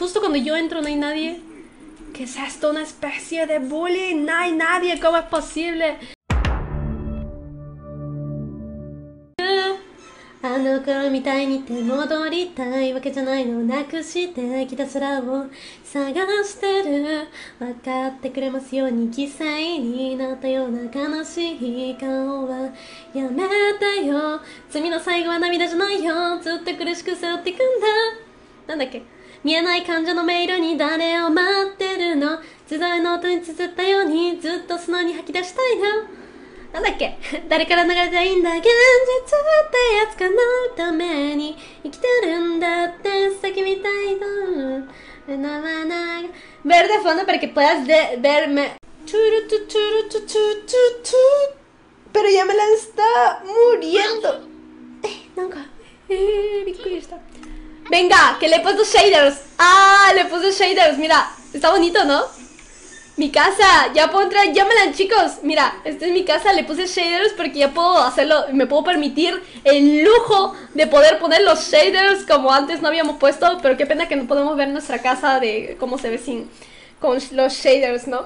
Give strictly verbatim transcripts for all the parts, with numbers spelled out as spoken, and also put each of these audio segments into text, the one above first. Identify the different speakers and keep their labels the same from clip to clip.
Speaker 1: justo cuando yo entro no hay nadie. ¿Qué es esto? ¿Una especie de bullying? No hay nadie, ¿cómo es posible? あの頃みたいに手戻りたいわけじゃないのなくしてきた空を探してる分かってくれますように犠牲になったような悲しい顔はやめてよ罪の最後は涙じゃないよずっと苦しく背負っていくんだなんだっけ見えない感情のメールに誰を待ってるの自在の音に綴ったようにずっと素直に吐き出したいよなんだっけ誰から流れたいんだ現実ってやつかなために生きてるんだって叫びたいの Ver de fondo para que puedas de verme Pero ya me la está muriendo Venga, que le he puesto shaders Ah, le puse shaders, mira Está bonito, ¿no? Mi casa, ya puedo entrar, llámala chicos. Mira, esta es mi casa, le puse shaders porque ya puedo hacerlo, me puedo permitir el lujo de poder poner los shaders como antes no habíamos puesto. Pero qué pena que no podemos ver nuestra casa de cómo se ve sin con los shaders, ¿no?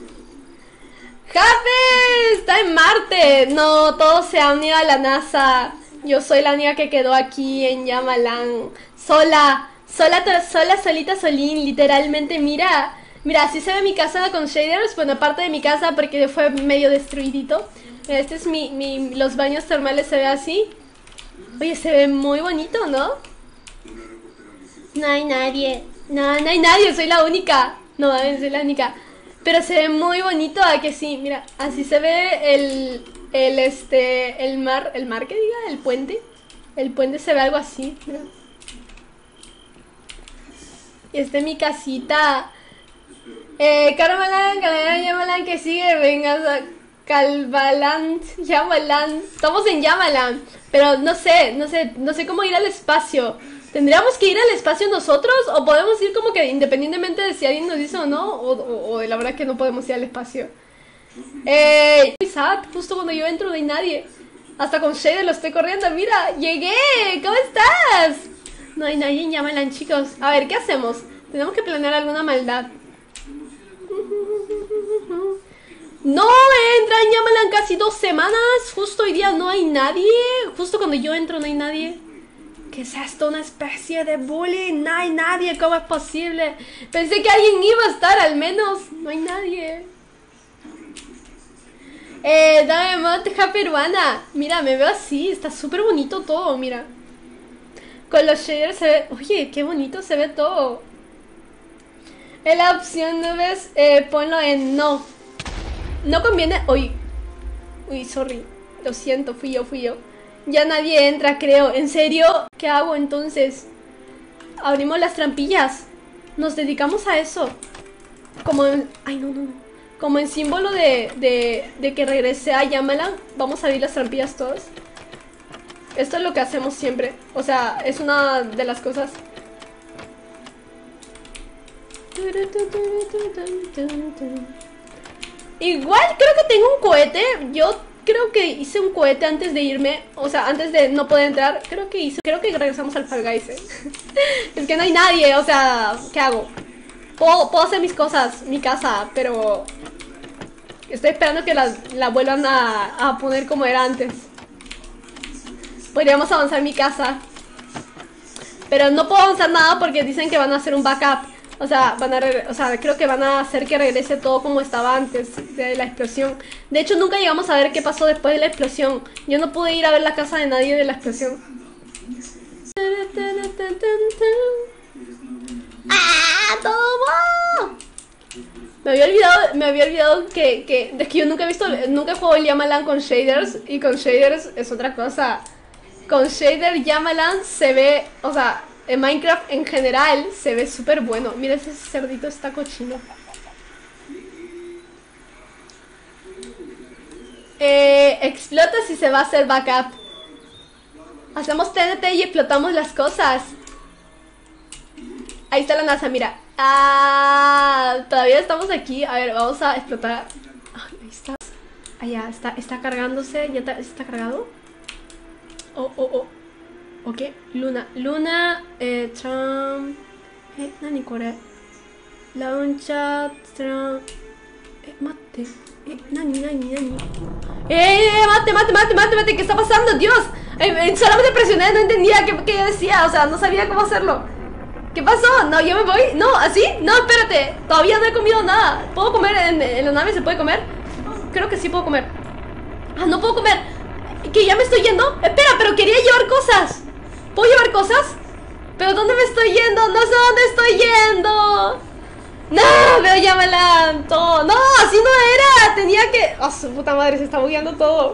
Speaker 1: ¡Jafe! ¡Está en Marte! No, todos se han ido a la NASA. Yo soy la única que quedó aquí en Yamalan. Sola, sola, sola, solita, solín, literalmente, mira... Mira, así se ve mi casa con shaders. Bueno, aparte de mi casa porque fue medio destruidito. Este es mi, mi... Los baños termales se ve así. Oye, se ve muy bonito, ¿no? No hay nadie. No, no hay nadie, soy la única. No, soy la única. Pero se ve muy bonito, ¿a que sí? Mira, así se ve el... El, este... El mar... ¿El mar que diga? ¿El puente? El puente se ve algo así, mira. Y esta es mi casita... Eh, Carmalan, Carmalan, Yamalan, que sigue, venga, o sea, Calvalan, Yamalan, estamos en Yamalan, pero no sé, no sé, no sé cómo ir al espacio. ¿Tendríamos que ir al espacio nosotros o podemos ir como que independientemente de si alguien nos dice o no? O, o, o la verdad que no podemos ir al espacio. Eh, sad, justo cuando yo entro no hay nadie. Hasta con Shade lo estoy corriendo, mira, llegué, ¿cómo estás? No hay nadie en Yamalan, chicos. A ver, ¿qué hacemos? Tenemos que planear alguna maldad. No entra en Yamalan casi dos semanas. Justo hoy día no hay nadie. Justo cuando yo entro no hay nadie. ¿Qué es esto? ¿Una especie de bullying? No hay nadie, ¿cómo es posible? Pensé que alguien iba a estar al menos. No hay nadie. Eh, dame monteja peruana. Mira, me veo así, está súper bonito todo, mira. Con los shaders se ve... Oye, qué bonito se ve todo. En la opción no ves, eh, ponlo en no. No conviene... Uy, uy, sorry. Lo siento, fui yo, fui yo. Ya nadie entra, creo. ¿En serio? ¿Qué hago entonces? Abrimos las trampillas. Nos dedicamos a eso. Como en... Ay, no, no, no. Como en símbolo de, de, de que regrese a Yamalan. Vamos a abrir las trampillas todas. Esto es lo que hacemos siempre. O sea, es una de las cosas... Igual creo que tengo un cohete. Yo creo que hice un cohete antes de irme. O sea, antes de no poder entrar. Creo que hice, creo que regresamos al Fall Guys, ¿eh? Es que no hay nadie, o sea, ¿qué hago? Puedo, puedo hacer mis cosas, mi casa, pero estoy esperando que la, la vuelvan a, a poner como era antes. Podríamos avanzar mi casa, pero no puedo avanzar nada porque dicen que van a hacer un backup. O sea, van a o sea, creo que van a hacer que regrese todo como estaba antes de la explosión. De hecho, nunca llegamos a ver qué pasó después de la explosión. Yo no pude ir a ver la casa de nadie de la explosión. ¡Ah! ¡Toma! Me había olvidado, me había olvidado que, que, es que yo nunca he visto, nunca he jugado el Yamalan con shaders. Y con shaders es otra cosa. Con shader Yamalan se ve, o sea... En Minecraft en general se ve súper bueno. Mira, ese cerdito está cochino. Eh, explota si se va a hacer backup. Hacemos T N T y explotamos las cosas. Ahí está la NASA, mira. Ah, todavía estamos aquí. A ver, vamos a explotar. Ay, ahí está. Allá está, está cargándose. ¿Ya está, está cargado? Oh, oh, oh. Ok, Luna, Luna, eh, Trump, え、何これ。ラウンチャートラン。え、待って。え、何何何Eh, mate, mate, mate, mate, mate, ¿qué está pasando? Dios, eh, eh, solamente presioné, no entendía qué, qué yo decía, o sea, no sabía cómo hacerlo. ¿Qué pasó? No, yo me voy. No, ¿así? No, espérate, todavía no he comido nada. ¿Puedo comer en, en la nave? ¿Se puede comer? Creo que sí puedo comer. Ah, no puedo comer. ¿Que ya me estoy yendo? Espera, pero quería llevar cosas. ¿Puedo llevar cosas? ¿Pero dónde me estoy yendo? No sé dónde estoy yendo. No, pero ya me adelanto. No, así no era. Tenía que... Oh, su puta madre, se está bugueando todo.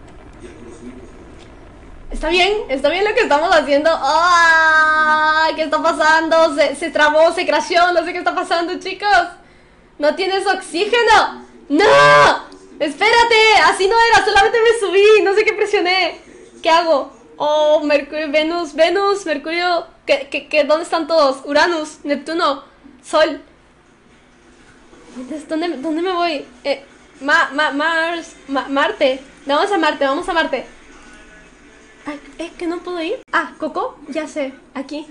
Speaker 1: Está bien, está bien lo que estamos haciendo. ¡Ay! ¿Qué está pasando? Se, se trabó, se crasheó. No sé qué está pasando, chicos. ¿No tienes oxígeno? ¡No! Espérate, así no era. Solamente me subí. No sé qué presioné. ¿Qué hago? Oh, Mercurio, Venus, Venus, Mercurio. ¿Qué, qué, qué? ¿Dónde están todos? Uranus, Neptuno, Sol. ¿Dónde, dónde me voy? Eh, ma, ma, Mars, ma, Marte. Vamos a Marte, vamos a Marte. Ay, ¿es que no puedo ir? Ah, Coco, ya sé, aquí.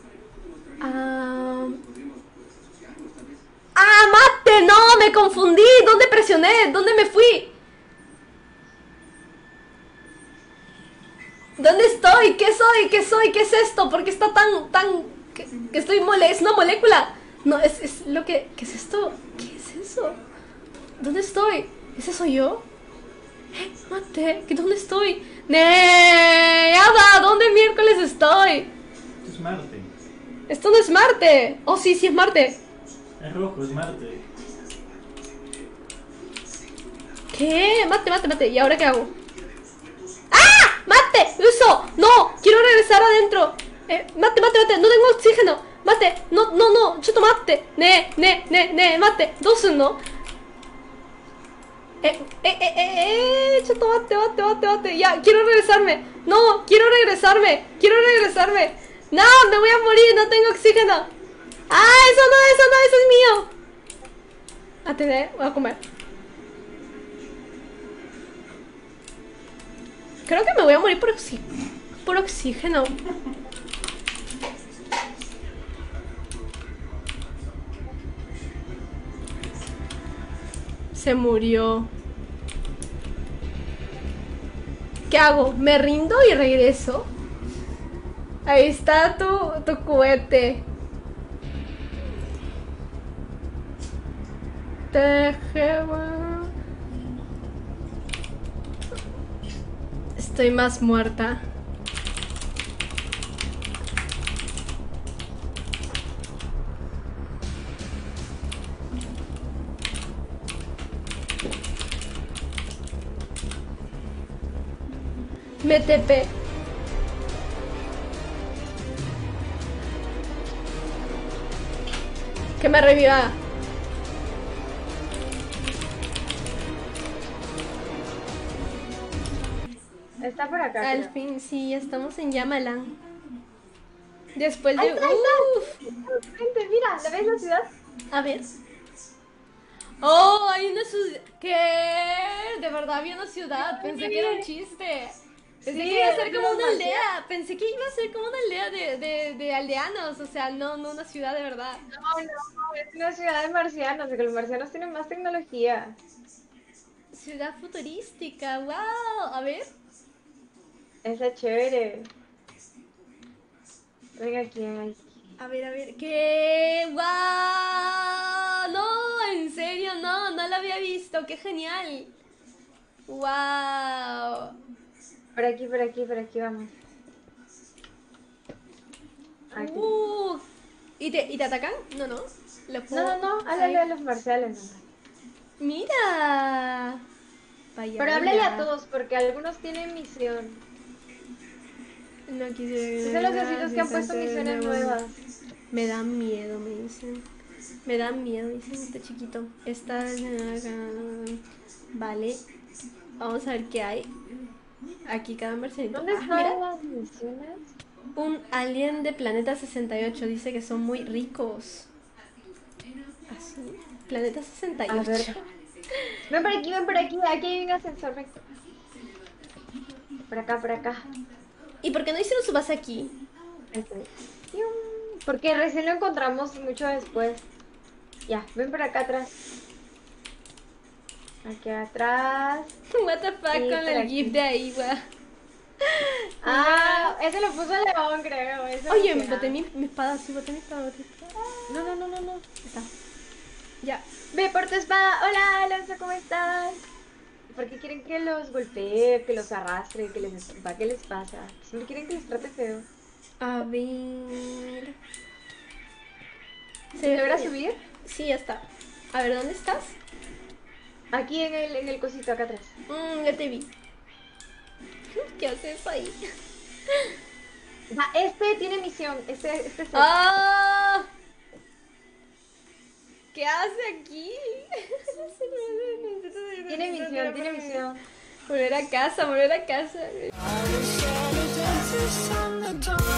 Speaker 1: Ah, ah, Marte, no, me confundí. ¿Dónde presioné? ¿Dónde me fui? ¿Dónde estoy? ¿Qué soy? ¿Qué soy? ¿Qué es esto? ¿Por qué está tan, tan... que, que estoy mole... ¿Es una molécula? No, es, es lo que... ¿Qué es esto? ¿Qué es eso? ¿Dónde estoy? ¿Ese soy yo? Eh, mate, ¿dónde estoy? ¡Nee! ¡Ada! ¿Dónde miércoles estoy?
Speaker 2: Esto es Marte.
Speaker 1: Esto no es Marte. Oh, sí, sí es Marte.
Speaker 2: Es rojo, es Marte.
Speaker 1: ¿Qué? Mate, mate, mate. ¿Y ahora qué hago? ¡Ah! ¡Mate! ¡Eso! ¡No! ¡Quiero regresar adentro! Eh, mate, mate, mate. No tengo oxígeno. Mate. No, no, no. Chuto, mate. Ne, ne, ne, ne. Mate. ¿Dónde no? Eh, eh, eh, eh, eh. Chuto, mate, mate, mate, mate. Ya, quiero regresarme. No, quiero regresarme. Quiero regresarme. No, me voy a morir. No tengo oxígeno. Ah, eso no, eso no, eso es mío. Atendé, voy a comer. Creo que me voy a morir por, oxí por oxígeno. Se murió. ¿Qué hago? ¿Me rindo y regreso? Ahí está tu, tu cohete. Te Estoy más muerta. Me tepé. Que me reviva.
Speaker 3: Está por acá.
Speaker 1: Al
Speaker 3: creo.
Speaker 1: fin, sí, estamos en Yamalan. Después de...
Speaker 3: Ahí está, ahí
Speaker 1: Uf.
Speaker 3: está. Gente, mira, ¿la ves la ciudad?
Speaker 1: A ver. Oh, hay una ciudad. ¿Qué? De verdad había una ciudad. Pensé que era un chiste. Pensé
Speaker 3: Sí,
Speaker 1: que iba a ser
Speaker 3: es
Speaker 1: como
Speaker 3: una
Speaker 1: una
Speaker 3: aldea.
Speaker 1: aldea. Pensé que iba a ser como una aldea de, de, de aldeanos. O sea, no, no una ciudad de verdad.
Speaker 3: No, no, no, es una ciudad de marcianos, porque los marcianos tienen más tecnología.
Speaker 1: Ciudad futurística. Wow. A ver.
Speaker 3: Está chévere. Venga aquí, venga aquí.
Speaker 1: A ver, a ver. ¿Qué? ¡Wow! No, en serio, no, no la había visto. ¡Qué genial! ¡Wow!
Speaker 3: Por aquí, por aquí, por aquí vamos. Aquí.
Speaker 1: Uh, ¿y, te, ¿Y te atacan? No, no. Lo
Speaker 3: No,
Speaker 1: puedo-
Speaker 3: no, no,
Speaker 1: Ay,
Speaker 3: háblale a los marciales. No.
Speaker 1: Mira. Vaya,
Speaker 3: Pero háblale
Speaker 1: vaya.
Speaker 3: a todos, porque algunos tienen misión.
Speaker 1: No quisiera.
Speaker 3: Son los vecinos que han puesto misiones nuevas.
Speaker 1: Me da miedo, me dicen. Me da miedo, dicen este chiquito. Esta. Vale. Vamos a ver qué hay. Aquí cada mercenito.
Speaker 3: ¿Dónde
Speaker 1: Ah, mira.
Speaker 3: están las misiones?
Speaker 1: Un alien de Planeta sesenta y ocho dice que son muy ricos. Así. Planeta sesenta y
Speaker 3: A ver.
Speaker 1: ocho.
Speaker 3: Ven por aquí, ven por aquí. Aquí hay un ascensor. Ven. Por acá, por acá.
Speaker 1: ¿Y por qué no hicieron su base aquí?
Speaker 3: Este. Pium, Porque recién lo encontramos mucho después. Ya, ven por acá atrás. Aquí atrás.
Speaker 1: What the fuck
Speaker 3: Sí,
Speaker 1: con
Speaker 3: por
Speaker 1: el
Speaker 3: aquí.
Speaker 1: gif de ahí, va.
Speaker 3: Ah, ese lo puso León, creo. ese
Speaker 1: Oye,
Speaker 3: emocionado.
Speaker 1: boté mi, mi espada, sí, boté mi espada, boté mi espada. No, no, no, no, no. Está. Ya.
Speaker 3: Ve por tu espada. Hola, Alonso, ¿cómo estás? ¿Por qué quieren que los golpee, que los arrastre, que les escupa? ¿Qué les pasa? Siempre quieren que les trate feo.
Speaker 1: A ver.
Speaker 3: ¿Se logra
Speaker 1: bien.
Speaker 3: subir?
Speaker 1: Sí, ya está. A ver, ¿dónde estás?
Speaker 3: Aquí en el, en el cosito, acá atrás.
Speaker 1: Mmm, ya te vi. ¿Qué haces ahí?
Speaker 3: Ah, este tiene misión. Este, este es.
Speaker 1: ¡Ah! ¿Qué hace aquí?
Speaker 3: Tiene misión, tiene misión.
Speaker 1: Volver a casa, volver a casa.